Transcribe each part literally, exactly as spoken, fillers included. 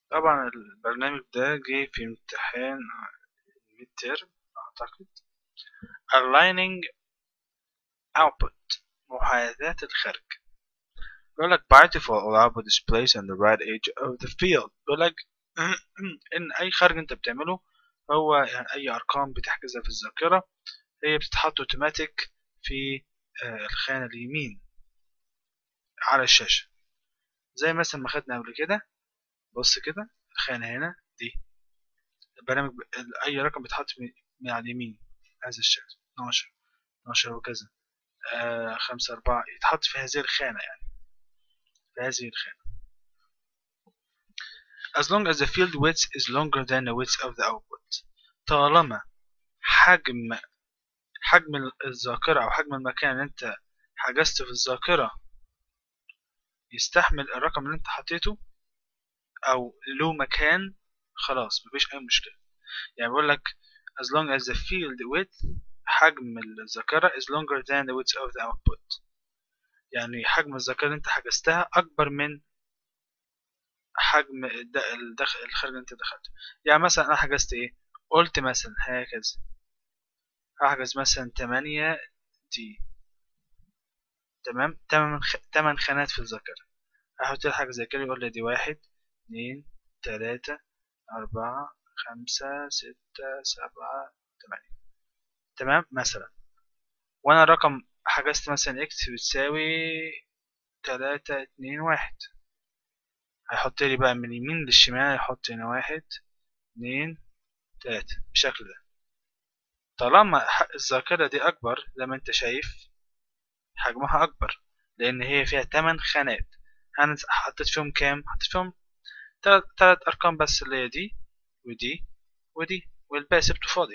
طبعا البرنامج ده جه في امتحان الميد تيرم اعتقد. aligning output، محاذاة الخارج. بيقول لك by default all output is placed on the right edge of the field. بيقول لك ان اي خارج انت بتعمله هو يعني اي ارقام بتحجزها في الذاكرة هي بتتحط اوتوماتيك في آه، الخانة اليمين على الشاشة، زي مثلا ما خدنا قبل كده. بص كده الخانة هنا دي البرنامج ب... أي رقم بيتحط من من على اليمين هذا الشكل اتناشر اتناشر وكذا. آه خمسة أربعة يتحط في هذه الخانة، يعني في هذه الخانة. as long as the field width is longer than the width of the output. طالما حجم حجم الذاكرة أو حجم المكان اللي أنت حجزته في الذاكرة يستحمل الرقم اللي أنت حطيته أو له مكان، خلاص مفيش أي مشكلة. يعني بيقول لك as long as the field width، حجم الذاكرة is longer than the width of the output، يعني حجم الذاكرة اللي انت حجزتها أكبر من حجم الدخل الخارج اللي انت دخلته. يعني مثلا أنا حجزت إيه؟ قلت مثلا هكذا هحجز مثلا تمانية دي، تمام. تمن خ... تمن خانات في الذاكرة. هحط لي حاجة زي كده يقول لي دي واحد اتنين تلاتة أربعة خمسة ستة سبعة تمانية، تمام مثلا. وانا رقم حجزت مثلا اكس بتساوي تلاتة اتنين واحد، هيحط لي بقى من اليمين للشمال، يحط هنا واحد اتنين تلاتة بالشكل ده. طالما الذاكرة دي أكبر زي ما أنت شايف حجمها أكبر لأن هي فيها تمن خانات. أنا حطيت فيهم كام؟ حطيت فيهم تلات, تلات أرقام بس، اللي هي دي ودي ودي، والباقي سبته فاضي.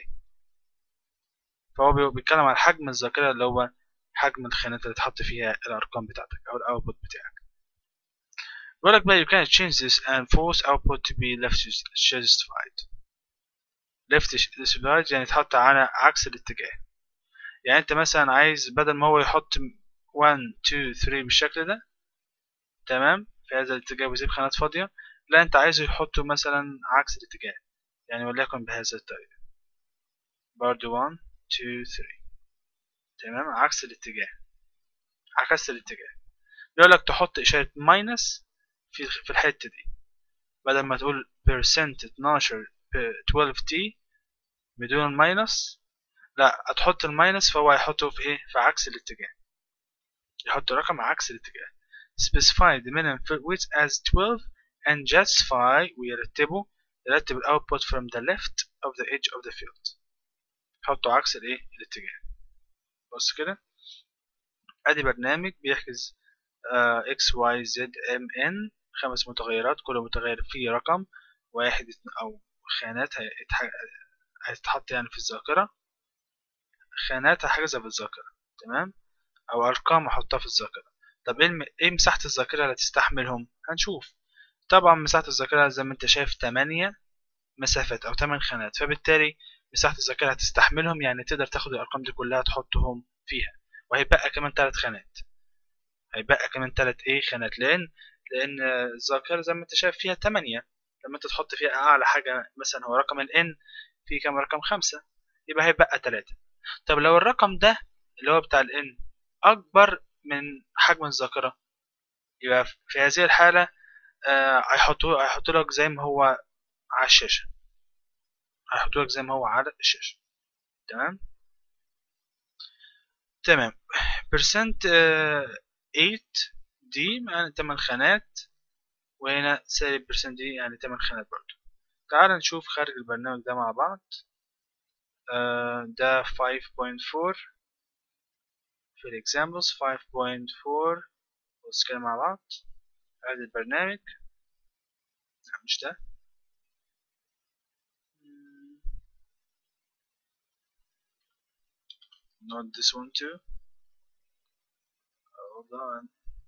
فهو بيتكلم على حجم الذاكرة اللي هو حجم الخانات اللي تحط فيها الأرقام بتاعتك أو الأوتبوت بتاعك. بيقول لك بقى you can change this and force output to be left justified. left justified يعني تحط على عكس الاتجاه. يعني انت مثلا عايز بدل ما هو يحط واحد اتنين تلاتة بالشكل ده، تمام، في هذا الاتجاه ويسيب خانات فاضية، لا انت عايزه يحطه مثلا عكس الاتجاه، يعني وليكن بهذا الطريقة برضو واحد اتنين تلاتة، تمام، عكس الاتجاه، عكس الاتجاه. يقول لك تحط إشارة ماينس في في الحتة دي، بدل ما تقول percent اتناشر اتناشر تي بدون الماينس، لا هتحط الماينس فهو هيحطه في ايه؟ في عكس الاتجاه، يحط رقم عكس الاتجاه. specify the minimum width as twelve and justify ويرتبه يرتب ال output from the left of the edge of the field، حطه عكس الايه؟ الاتجاه. بص كده ادي برنامج بيحجز uh, x y z m n خمس متغيرات، كل متغير فيه رقم واحد او خانات هتتحط يعني في الذاكرة، خانات هحجزها في الذاكرة، تمام، او ارقام احطها في الذاكرة. طب ايه الم... ايه مساحة الذاكرة اللي تستحملهم؟ هنشوف. طبعا مساحة الذاكرة زي ما انت شايف تمانية مسافات او تمن خانات، فبالتالي مساحة الذاكرة هتستحملهم، يعني تقدر تاخد الارقام دي كلها تحطهم فيها، وهيبقى كمان تلات خانات، هيبقى كمان تلات ايه خانات، لان لان الذاكرة زي ما انت شايف فيها تمانية، لما انت تحط فيها اعلى حاجة مثلا هو رقم ال n، في كام رقم؟ خمسة، يبقى هيبقى تلاتة. طب لو الرقم ده اللي هو بتاع ال n اكبر من حجم الذاكرة، يبقى في هذه الحالة آه، هيحطوا هيحطوا لك زي ما هو على الشاشة، هيحطوا لك زي ما هو على الشاشة، تمام. تمام. percent تمانية دي يعني تمن خانات، وهنا سالب percent دي يعني تمن خانات برضو. تعال نشوف خارج البرنامج ده مع بعض. آه، ده خمسة نقطة أربعة في الإكزامبلز خمسة نقطة أربعة. بص كده مع بعض ادي البرنامج. لا مش ده. not this one too. hold on.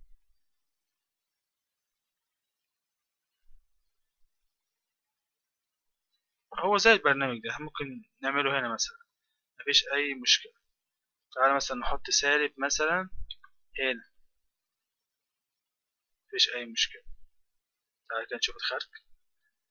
هو زي البرنامج ده ممكن نعمله هنا مثلا، مفيش أي مشكلة. تعالى مثلا نحط سالب مثلا هنا، مفيش أي مشكلة. تعالى كده نشوف الخارج.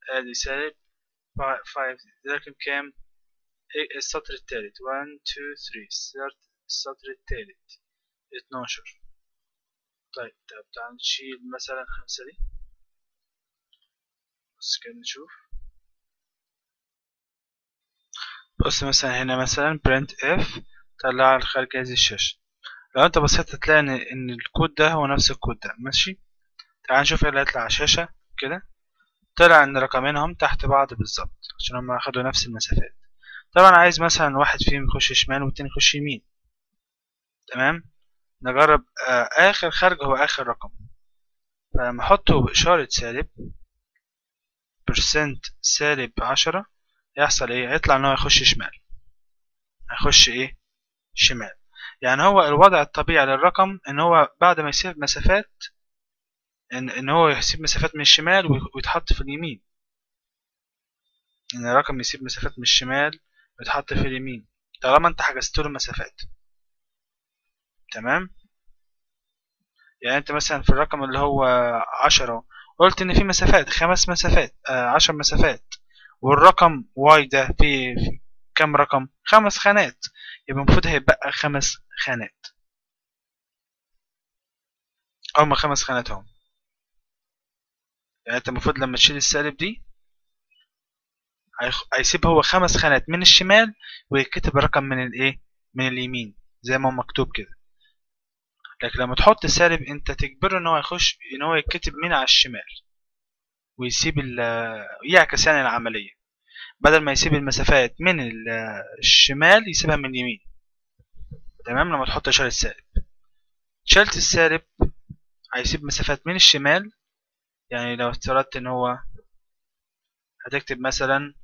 ادي سالب خمسة، ده كان كام؟ السطر التالت واحد اتنين تلاتة، السطر التالت اتناشر. طيب طب تعال نشيل مثلا خمسة دي، بص كده نشوف. بص مثلا هنا مثلا print f طلع على خارج هذه الشاشة. لو انت بصيت هتلاقي ان ان الكود ده هو نفس الكود ده ماشي. تعال نشوف ايه اللي هيطلع على الشاشة كده. طلع ان رقمينهم تحت بعض بالظبط عشان هما اخدوا نفس المسافات. طبعا عايز مثلا واحد فيهم يخش شمال والتاني يخش يمين. تمام. نجرب آه اخر خارج هو اخر رقم، فلما احطه باشارة سالب برسنت سالب عشرة يحصل ايه؟ هيطلع ان هو يخش شمال. هيخش ايه؟ شمال. يعني هو الوضع الطبيعي للرقم ان هو بعد ما يسيب مسافات ان, إن هو يسيب مسافات من الشمال ويتحط في اليمين. ان الرقم يسيب مسافات من الشمال ويتحط في اليمين طالما انت حجزت له مسافات. تمام. يعني انت مثلا في الرقم اللي هو عشرة قلت ان في مسافات خمس مسافات آه عشر مسافات، والرقم واي ده فيه كم رقم؟ خمس خانات، يبقى المفروض هيبقى خمس خانات. هما خمس خانات هم. يعني انت المفروض لما تشيل السالب دي هيسيب هو خمس خانات من الشمال ويكتب الرقم من الايه؟ من اليمين زي ما هو مكتوب كده. لكن لما تحط سالب انت تجبره ان هو يخش ان هو يتكتب من على الشمال ويسيب يعكس يعني العملية، بدل ما يسيب المسافات من الشمال يسيبها من اليمين. تمام. لما تحط اشارة السالب، شلت السالب هيسيب مسافات من الشمال. يعني لو افترضت ان هو هتكتب مثلا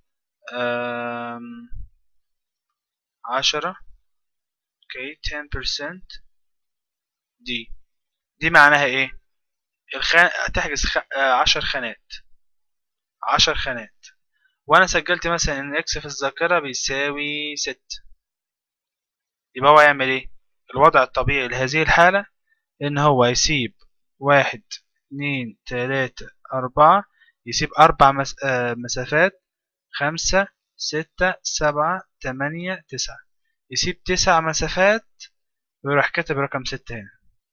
عشرة اوكي عشرة بالمية دي دي معناها ايه؟ الخان هتحجز خ... عشر خانات عشر خانات، وانا سجلت مثلا ان اكس في الذاكرة بيساوي ستة. يبقى هو يعمل ايه؟ الوضع الطبيعي لهذه الحالة ان هو يسيب واحد اتنين تلاتة اربعة، يسيب اربع مس... آه مسافات، خمسة ستة سبعة تمانية تسعة، يسيب تسع مسافات ويروح كاتب رقم ستة هنا.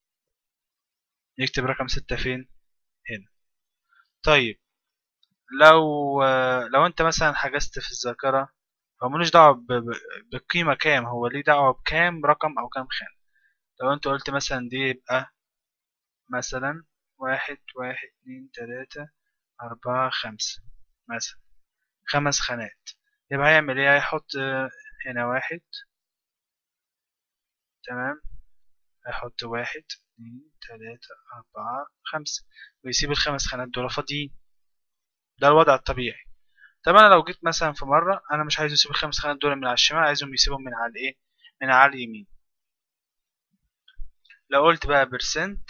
يكتب رقم ستة فين؟ هنا. طيب لو لو انت مثلا حجزت في الذاكرة، هو ملوش دعوة بالقيمة كام، هو ليه دعوة بكام رقم أو كام خانة. لو انت قلت مثلا دي يبقى مثلا واحد واحد اتنين تلاتة أربعة خمسة مثلا خمس خانات، يبقى هيعمل ايه؟ هيحط هنا واحد. تمام. هيحط واحد اتنين تلاتة أربعة خمسة ويسيب الخمس خانات دول فاضيين. ده الوضع الطبيعي. طب انا لو جيت مثلا في مرة انا مش عايز اسيب الخمس خانات دول من على الشمال، عايزهم يسيبهم من على الايه؟ من على اليمين. لو قلت بقى برسنت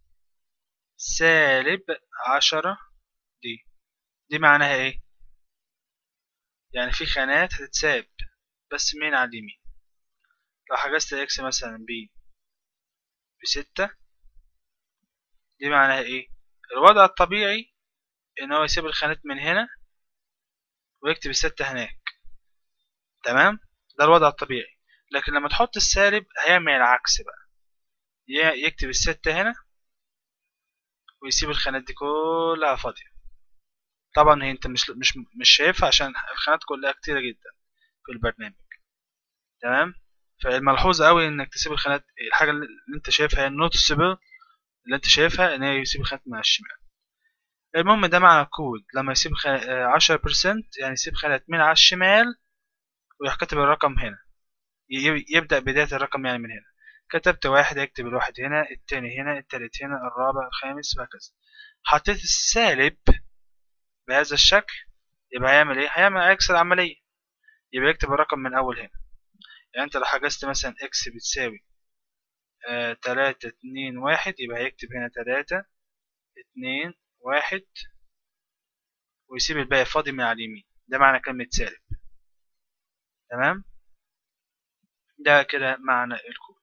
سالب عشرة دي دي معناها ايه؟ يعني في خانات هتتساب بس من على اليمين. لو حجزت اكس مثلا ب بستة دي معناها ايه؟ الوضع الطبيعي ان هو يسيب الخانات من هنا ويكتب الستة هناك. تمام. ده الوضع الطبيعي. لكن لما تحط السالب هيعمل العكس بقى، يكتب الستة هنا ويسيب الخانات دي كلها فاضية. طبعا هي انت مش مش مش شايفها عشان الخانات كلها كتيرة جدا في البرنامج. تمام. فالملحوظ قوي انك تسيب الخانات، الحاجة اللي انت شايفها هي النوتسبل اللي انت شايفها ان هي يسيب الخانات من الشمال. المهم ده معنى الكود لما يسيب عشرة بالمية يعني يسيب خانات من على الشمال ويروح كاتب الرقم هنا، يبدأ بداية الرقم يعني من هنا. كتبت واحد يكتب الواحد هنا، التاني هنا، التالت هنا، الرابع، الخامس وهكذا. حطيت السالب بهذا الشكل يبقى هيعمل ايه؟ هيعمل عكس العملية، يبقى يكتب الرقم من أول هنا. يعني انت لو حجزت مثلا اكس بتساوي آه تلاتة اتنين واحد يبقى هيكتب هنا تلاتة اتنين واحد ويسيب الباقي فاضي من على اليمين. ده معنى كلمة سالب. تمام. ده كده معنى الكود.